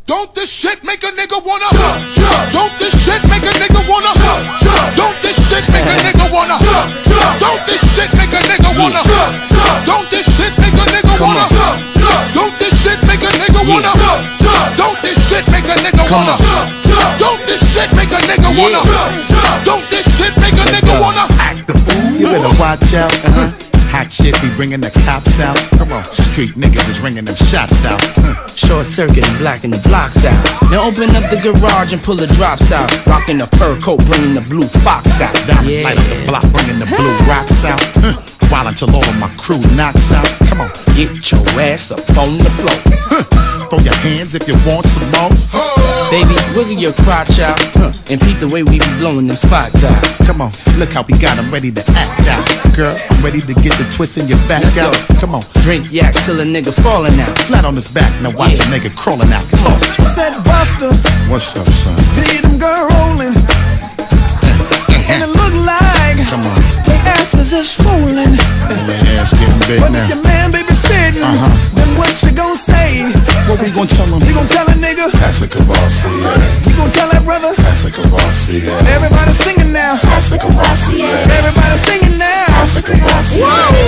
Don't this shit make a nigga wanna? Don't this shit make a nigga wanna? Don't this shit make a nigga wanna? Don't this shit make a nigga wanna? Don't this shit make a nigga wanna? Don't this shit make a nigga wanna? Don't this shit make a nigga wanna? Don't this shit make a nigga wanna? Don't this shit make a nigga wanna? Act the fool. You better watch out. Hot shit be bringing the cops out. Come on, street niggas is ringing them shots out. Short circuit and blacking the blocks out. Now open up the garage and pull the drops out. Rocking the fur coat, bringing the blue fox out. Diamonds light up the block, bringing the blue rocks out. While until all of my crew knocks out. Come on, get your ass up on the floor. Throw your hands if you want some more. Baby, wiggle your crotch out, and peep the way we be blowing them spots out. Come on, look how we got them ready to act out. Girl, I'm ready to get the twist in your back out. Come on, drink yak till a nigga falling out. Flat on his back, now watch a nigga crawling out. Talk to me. Said Buster, what's up, son? See them girl rolling, and it look like come on, their asses are swollen. Their ass getting big but now. if your man baby sitting, then what you gon' say? What we gon' tell him? We gon' tell a nigga That's a Kavasi, we gon' tell that brother. That's a Kavasi, Everybody singing now. That's a Kavasi, Everybody singing now. That's a Kavasi.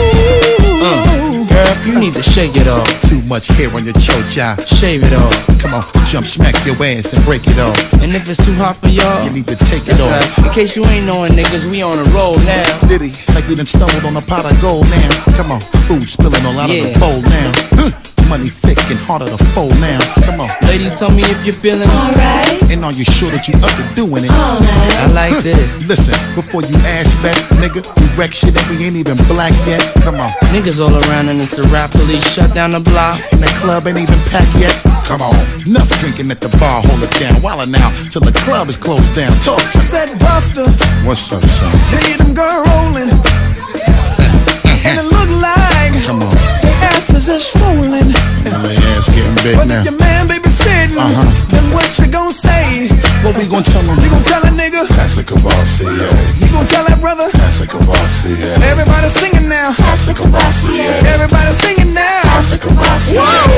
Girl, you need to shake it off. Too much hair on your chocha. Shave it off. Come on, jump, smack your ass and break it off. And if it's too hot for y'all, You need to take it that's off. right. In case you ain't knowing, niggas, we on a roll now. Diddy, like we done stumbled on a pot of gold now. Come on, food spilling all out of the bowl now. Money thick and harder to fold now. Come on, Ladies, tell me if you're feeling Alright, and are you sure that you up to doing it? all night. I like this. Listen, before you ask back, nigga, we wreck shit and we ain't even black yet. Come on, Niggas all around and it's the rap police shut down the block. and the club ain't even packed yet. Come on, enough drinking at the bar, hold it down. While now, till the club is closed down. Talk to me. Said Buster, What's up, son? see them girl rolling, and it look like Come on, their asses are swollen. my ass getting big But now. if your man baby sitting, then what you gon' say? What we gon' tell him? We gon' tell a nigga, That's a Kavasi, you gon' tell that brother. That's a Kavasi, Everybody singing now. That's a Kavasi, Everybody singing now. That's a Kavasi.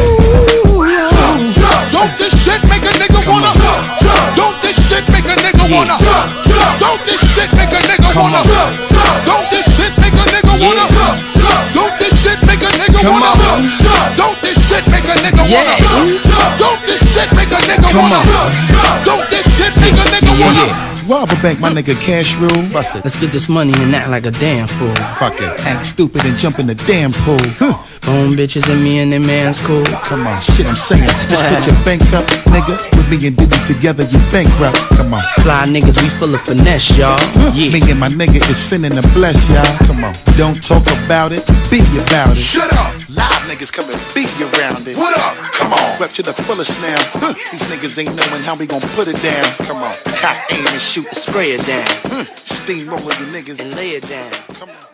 Don't this shit make a nigga wanna? Don't this shit make a nigga wanna? Don't this shit make a nigga wanna? Don't this shit make a nigga wanna? Don't this shit make a nigga wanna? Don't this shit make a nigga wanna? Don't this shit make a nigga wanna? Don't this shit make a nigga wanna? Rob a bank, my nigga, cash rule. Bust it. Let's get this money and act like a damn fool. Fuck it. Act stupid and jump in the damn pool. Own bitches and me and them man's cool. Come on, shit, I'm saying. Just put your bank up, nigga. With me and Diddy together, you bankrupt. Come on. Fly niggas, we full of finesse, y'all. Yeah. Me and my nigga is finna to bless y'all. Come on. Don't talk about it, be about it. Shut up! Live niggas come and beat you around it. What up? Come on. Rep to the fullest now. These niggas ain't knowing how we gon' put it down. Come on. Cock, aim, and shoot. Spray it down Steamroller you niggas. and lay it down. Come on.